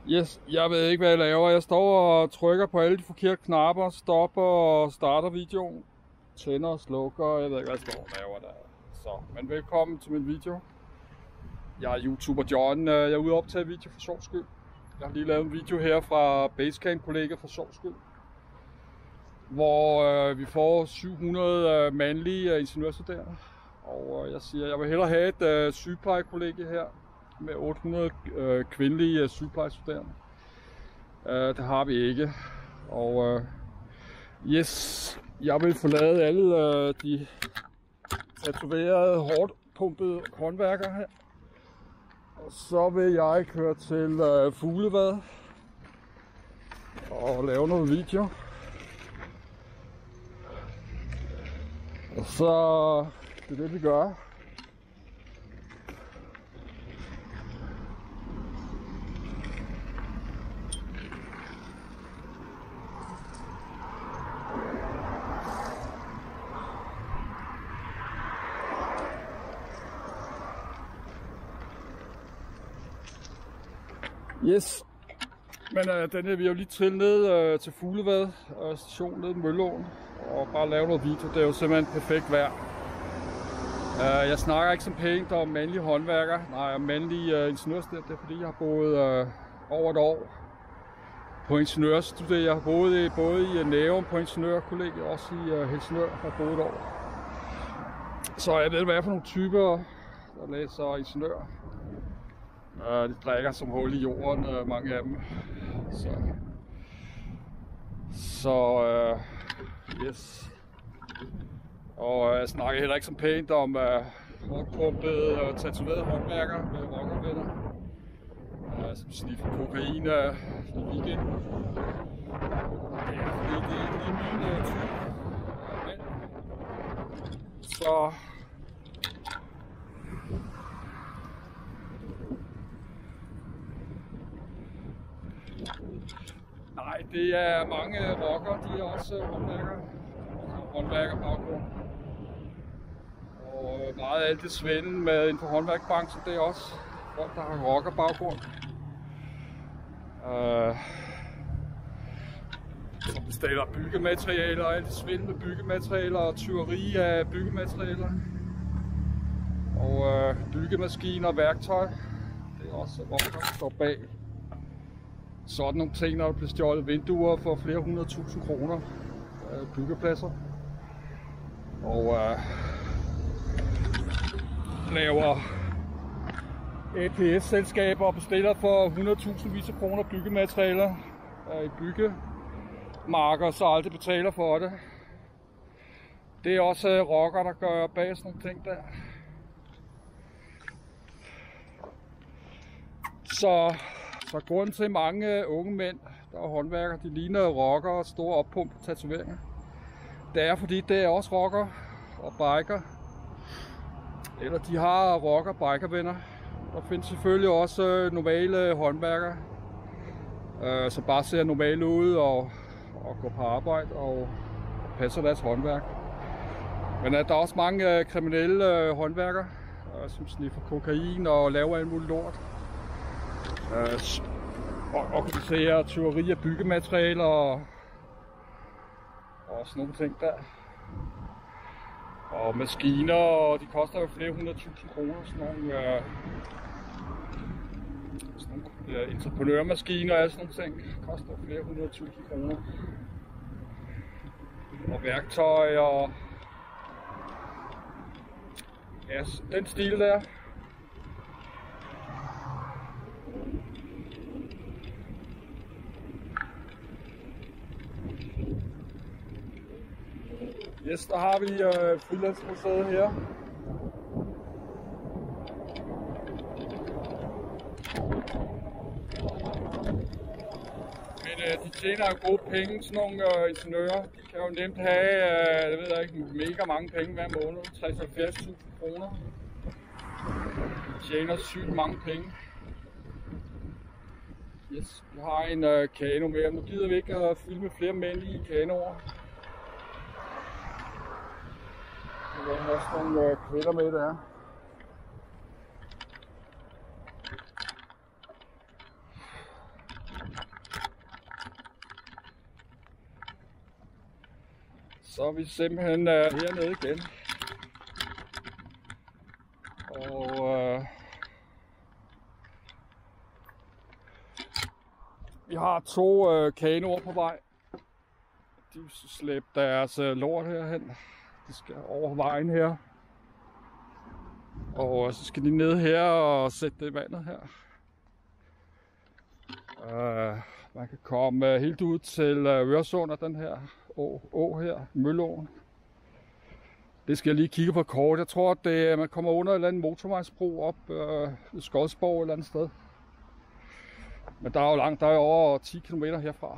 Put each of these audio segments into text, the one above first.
Yes, jeg ved ikke, hvad jeg laver. Jeg står og trykker på alle de forkerte knapper, stopper og starter videoen, tænder og slukker. Jeg ved ikke, hvad jeg står og laver der. Så, men velkommen til min video. Jeg er YouTuber John. Jeg er ude og optage video for sjov skyld. Jeg har lige lavet en video her fra Basecamp-kollegiet for sjov skyld, hvor vi får 700 mandlige ingeniørstuderende. Og jeg siger, jeg vil hellere have et sygeplejekollegie her med 800 kvindelige sygeplejestuderende. Det har vi ikke. Og yes, jeg vil forlade alle de tatoverede, hårdt pumpede håndværkere her. Og så vil jeg køre til Fuglevad og lave noget video. Og så det er det, vi gør. Yes, men vi er jo lige trillet ned til Fuglevad station nede i Mølleåen og bare lave noget video. Det er jo simpelthen perfekt vejr. Jeg snakker ikke så pænt om mandlige håndværkere, nej, om mandlige ingeniørstuderende. Det er fordi jeg har boet over et år på ingeniørstudiet. Jeg har boet både i Nærum på ingeniørkollegiet og også i Helsingør har boet et år. Så jeg ved, hvad for nogle typer, der læser ingeniør. De drikker som hul i jorden, mange af dem. Så yes. Og jeg snakker heller ikke så pænt om hårdpumpede og tatoverede håndværkere med rockervenner, som sniffer kokain i weekenden. Det er fordi det er ikke lige min type. Men så nej, det er mange rockere, de er også håndværkerbaggrund. Og meget af alt det svindel med inden for håndværkerbranchen, det er også folk, der har rockerbaggrund. Som bestiller byggematerialer, alt det svindel med byggematerialer og tyveri af byggematerialer. Og byggemaskiner og værktøj, det er også rockere, der står bag. Sådan nogle ting, når der bliver stjålet vinduer for flere 100.000 kroner byggepladser. Og laver APS-selskaber og bestiller for 100.000 vis af kroner byggematerialer i byggemarker, så aldrig betaler for det. Det er også rocker, der gør bag sådan nogle ting der. Så grunden til mange unge mænd, der er håndværkere, de ligner rockere og store oppump tatoveringer. Det er fordi, det er også rocker og biker. Eller de har rocker-biker-venner. Der findes selvfølgelig også normale håndværkere, som bare ser normale ud og går på arbejde og passer deres håndværk. Men der er også mange kriminelle håndværkere, som sniffer kokain og laver alt muligt lort. Organiserer tyveri af byggematerialer og sådan nogle ting der. Og maskiner, og de koster jo flere 100.000 kroner, sådan nogle entreprenørmaskiner og sådan nogle ting. Koster flere 100.000 kroner. Og værktøj og ja, den stil der. Yes, der har vi Frilandsmuseet her. Men de tjener jo gode penge, sådan nogle ingeniører. De kan jo nemt have, jeg ved ikke, mega mange penge hver måned. 60-70.000 kroner. De tjener sygt mange penge. Yes, vi har en kano mere. Nu gider vi ikke at filme flere mænd i kanoer. Der er også nogle kvinder med der. Så er vi simpelthen hernede igen. Og vi har 2 kanoer på vej. De vil slæbe deres lort herhen. De skal over vejen her. Og så skal de ned her og sætte det i vandet her. Man kan komme helt ud til Øresund og den her å her, Mølleåen. Det skal jeg lige kigge på kort. Jeg tror, at man kommer under et eller andet motorvejsbro op ved Skodsborg et eller andet sted. Men der er jo langt, der er over 10 km herfra.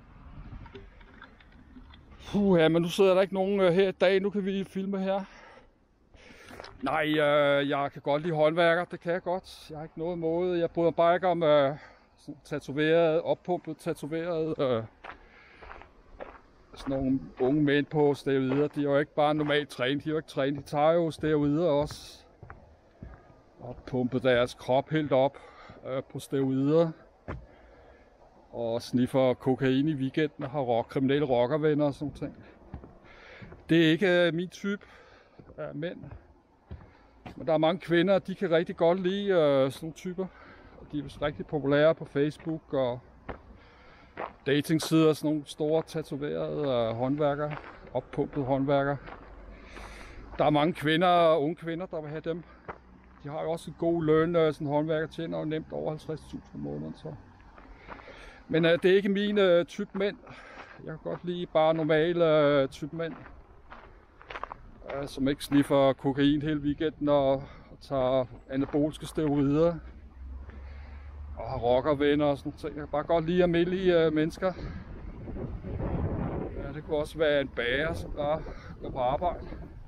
Ja, men nu sidder der ikke nogen her i dag. Nu kan vi filme her. Nej, jeg kan godt lide håndværker. Det kan jeg godt. Jeg har ikke noget imod. Jeg bryder bare ikke om tatoveret, oppumpet tatoveret. Sådan nogle unge mænd på steroider. De er jo ikke bare normalt trænet. De er jo ikke trænet. De tager jo steroider også. Og pumper deres krop helt op på steroider. Og sniffer kokain i weekenden og har kriminelle rockervenner og sådan ting. Det er ikke min type af mænd. Men der er mange kvinder, de kan rigtig godt lide sådan nogle typer. Og de er vist rigtig populære på Facebook og datingsider, sådan nogle store tatoverede håndværkere, oppumpede håndværkere. Der er mange kvinder, unge kvinder, der vil have dem. De har jo også en god løn, sådan håndværker tjener jo nemt over 50.000 om måneden. Så. Men det er ikke min type mænd. Jeg kan godt lide bare normale type mænd. Som ikke sniffer kokain hele weekenden og tager anaboliske steroider. Og har rockervenner og sådan noget. Jeg kan bare godt lide almindelige mennesker. Ja, det kunne også være en bager, som bare går på arbejde.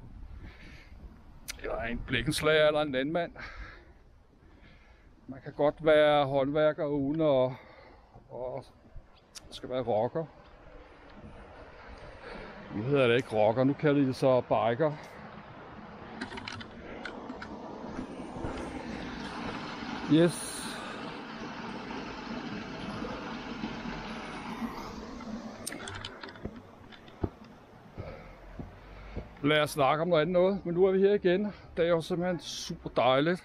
Eller en blikkenslager eller en landmand. Man kan godt være håndværker uden og skal være rocker. Nu hedder det ikke rocker, nu kalder de det så biker. Yes. Lad os snakke om noget andet noget, men nu er vi her igen. Det er jo simpelthen super dejligt.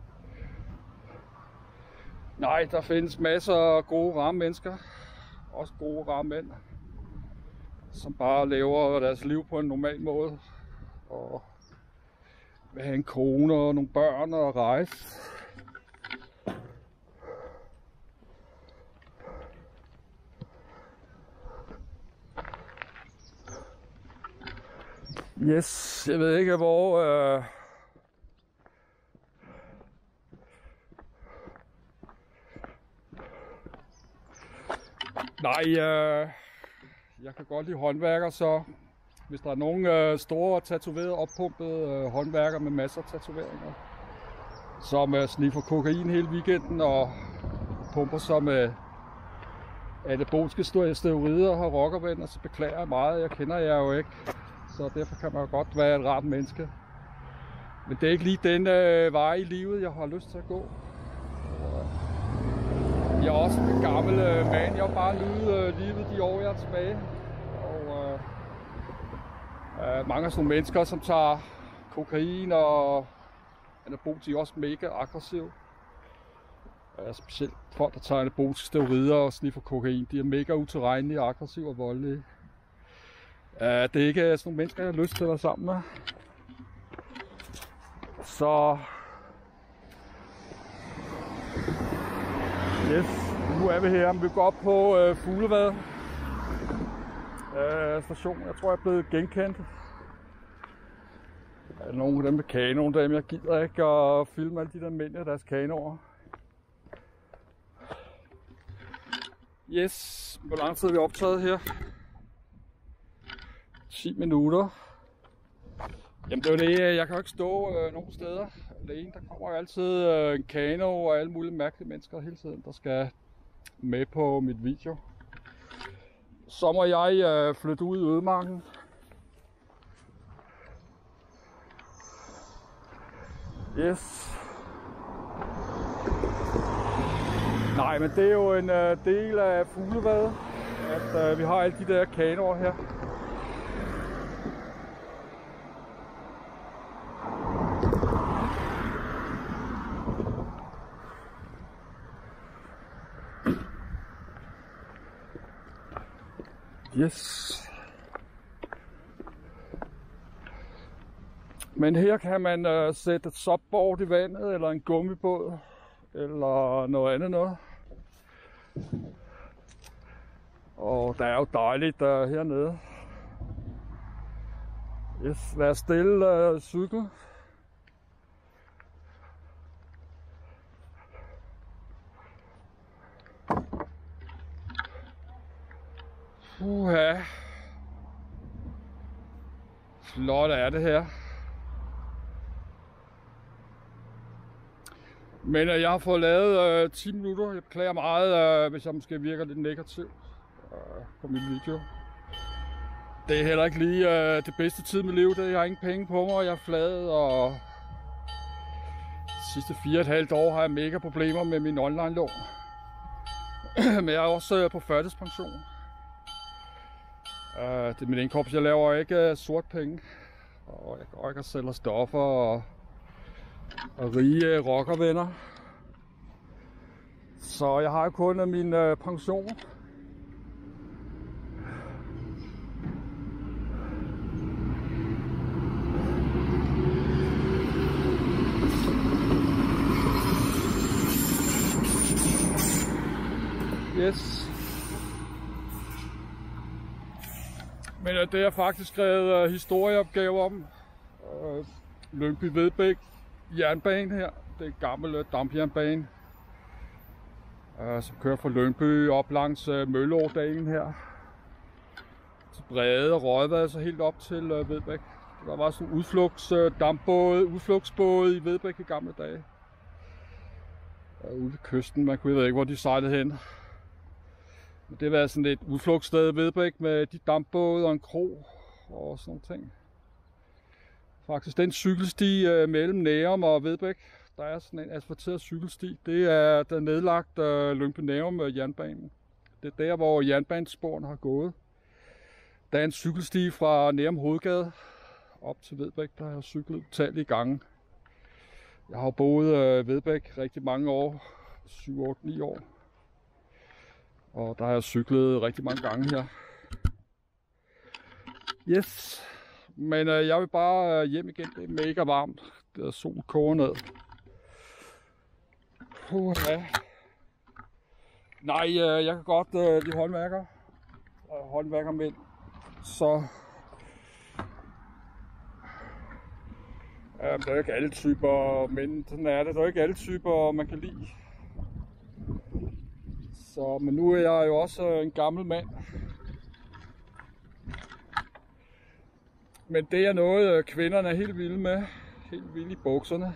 Nej, der findes masser af gode, rare mennesker. Også gode, rare mænd. Som bare lever deres liv på en normal måde. Og vil have en kone og nogle børn og rejse. Yes, jeg ved ikke hvor jeg kan godt lide håndværker, så hvis der er nogle store tatoverede, oppumpede håndværker med masser af tatoveringer, som sniffer kokain hele weekenden og pumper sig med anaboliske steroider og har rockervenner, så beklager jeg meget. Jeg kender jer jo ikke. Så derfor kan man jo godt være et rart menneske. Men det er ikke lige den vej i livet, jeg har lyst til at gå. Jeg er også en gammel mand. Jeg har bare nydet livet de år, jeg er tilbage. Og mange af sådan nogle mennesker, som tager kokain og anabolisk, er også mega aggressive. Specielt folk, der tager anaboliske steroider og sniffer kokain, de er mega utilregnelige, aggressive og voldelige. Det er ikke sådan nogle mennesker, jeg har lyst til at være sammen med. Så yes, nu er vi her. Vi går op på Fuglevad station. Jeg tror, jeg er blevet genkendt. Nogle af dem med kanoen, dem jeg gider ikke at filme alle de der mænd af deres kanoer. Yes, hvor lang tid er vi optaget her? 10 minutter. Jamen det er jo det, jeg kan jo ikke stå nogen steder alene. Der kommer jo altid en kano og alle mulige mærkelige mennesker hele tiden, der skal med på mit video. Så må jeg flytte ud i ødemarken. Yes. Nej, men det er jo en del af Fuglevad, at vi har alle de der kanoer her. Yes. Men her kan man sætte et supboard i vandet, eller en gummibåd, eller noget andet noget. Og der er jo dejligt hernede. Yes, lad os stille cykel. Uha. Flot er det her. Men jeg har fået lavet 10 minutter. Jeg beklager meget, hvis jeg måske virker lidt negativ på min video. Det er heller ikke lige det bedste tid i mit liv. Jeg har ingen penge på mig, jeg er flad, og de sidste 4,5 år har jeg mega problemer med min online-lån. Men jeg er også på førtidspension. Det er min indkomst. Jeg laver ikke sort penge, og jeg går ikke og sælger stoffer og rige rockervenner. Så jeg har kun min pension. Yes. Men det er faktisk skrevet historieopgave om. Lyngby-Vedbæk jernbane her. Det er en gammel dampjernbane, som kører fra Lyngby op langs Mølleådalen her til Brede og Rødvad, så helt op til Vedbæk. Der var sådan en udflugtsbåd i Vedbæk i gamle dage. Ude ved kysten, man kunne, jeg ved ikke, hvor de sejlede hen. Men det var sådan et udflugtssted i Vedbæk med de dampbåde og en kro og sådan nogle ting. Faktisk den cykelsti mellem Nærum og Vedbæk, der er sådan en asfalteret cykelsti. Det er der nedlagt Lyngby-Nærum jernbanen. Det er der, hvor jernbanesporene har gået. Der er en cykelsti fra Nærum Hovedgade op til Vedbæk, der har jeg cyklet utallige gange. Jeg har boet i Vedbæk rigtig mange år, 7, 8, 9 år. Og der har jeg cyklet rigtig mange gange her. Yes. Men jeg vil bare hjem igen. Det er mega varmt. Det er sol koger ned. Ja. Nej, jeg kan godt lide håndværker. Håndværkermænd. Så der er jo ikke alle typer, men sådan er det. Der er jo ikke alle typer, man kan lide. Så, men nu er jeg jo også en gammel mand. Men det er noget, kvinderne er helt vilde med. Helt vilde i bukserne.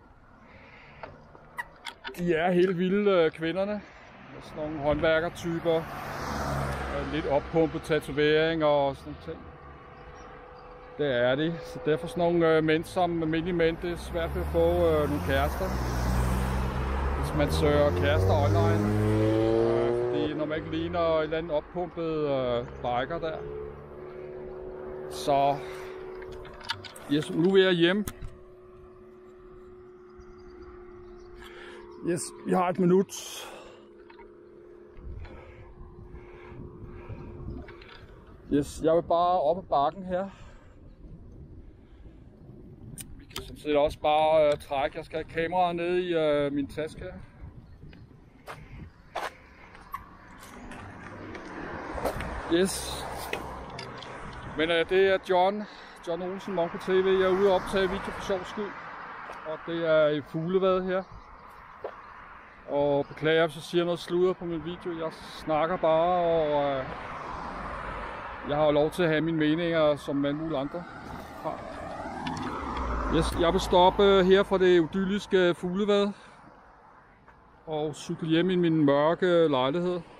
De er helt vilde, kvinderne. Sådan nogle håndværkertyper. Lidt oppumpet tatovering og sådan ting. Det er de. Så derfor sådan nogle mænd som almindelige mænd, det er svært ved at få nogle kærester. Hvis man søger kærester online. Fordi når man ikke ligner en eller anden oppumpet biker der. Så yes, nu er jeg hjemme. Yes, vi har et minut. Yes, jeg vil bare op ad bakken her. Vi kan sådan set også bare trække. Jeg skal have kameraet ned i min taske her. Yes. Men det er John Olsen, Monko TV. Jeg er ude og optage video for sjov skyld. Og det er i Fuglevad her. Og beklager, hvis jeg siger noget sludder på min video. Jeg snakker bare, og jeg har jo lov til at have mine meninger, som alle mulige andre har. Yes, jeg vil stoppe her fra det idylliske Fuglevad og cykle hjem i min mørke lejlighed.